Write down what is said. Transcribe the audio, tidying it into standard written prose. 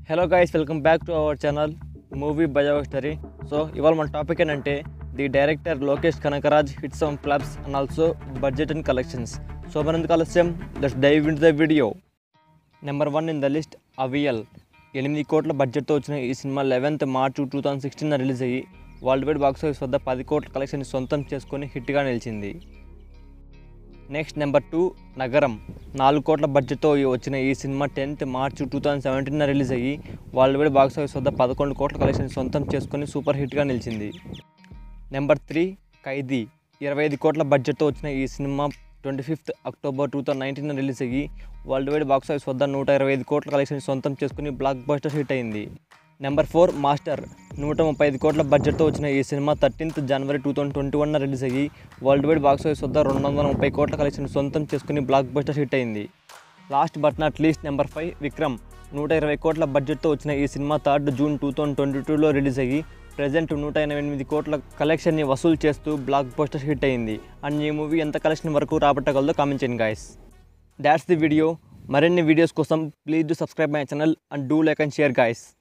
Hello guys, welcome back to our channel movie bio history. So ఇవాళ మన topic ఏంటంటే the director Lokesh Kanagaraj hit some flops and also budget and collections. So మరెందుకు ఆలస్యం, let's dive in the video. Number 1 in the list Aviyal. 8 కోట్ల బడ్జెట్తో వచ్చిన ఈ సినిమా 11th March 2016 రిలీజ్ అయ్యి వరల్డ్ వైడ్ బాక్స్ ఆఫీస్ వద్ద 10 కోట్ల కలెక్షన్ సొంతం చేసుకొని హిట్గా నిలిచింది. నెక్స్ట్ నెంబర్ 2 నగరం. 4 కోట్ల బడ్జెట్తో వచ్చిన ఈ సినిమా 10th March 2017 రిలీజ్ అయ్యి వరల్డ్ వైడ్ బాక్స్ ఆఫీస్ వద్ద 11 కోట్ల కలెక్షన్ సొంతం చేసుకొని సూపర్ హిట్గా నిలిచింది. నెంబర్ 3 ఖైదీ. 25 కోట్ల బడ్జెట్తో వచ్చిన ఈ సినిమా 25th October 2019 రిలీజ్ అయ్యి వరల్డ్ వైడ్ బాక్స్ ఆఫీస్ వద్ద 125 కోట్ల కలెక్షన్ సొంతం చేసుకుని బ్లాక్ బస్టర్ హిట్ అయింది. Number 4 Master. 135 కోట్ల బడ్జెట్తో వచ్చిన ఈ సినిమా 13th January 2021 రిలీజ్ అయ్యి వరల్డ్ వైడ్ బాక్స్ ఆఫీస్ వద్ద 230 కోట్ల కలెక్షన్ సొంతం చేసుకుని బ్లాక్ బస్టర్ హిట్ అయింది. Last but not least number 5 Vikram. 120 కోట్ల బడ్జెట్తో వచ్చిన ఈ సినిమా 3rd June 2022 రిలీజ్ అయ్యి ప్రజెంట్ 188 కోట్ల కలెక్షన్ని వసూలు చేస్తూ బ్లాక్ బస్టర్ హిట్ అయింది. అండ్ ఈ మూవీ ఎంత కలెక్షన్ వరకు రాబట్టగలదో కామెంట్ చేయండి గైస్. That's the video. మరిన్ని వీడియోస్ కోసం please do subscribe my channel and do like and share guys.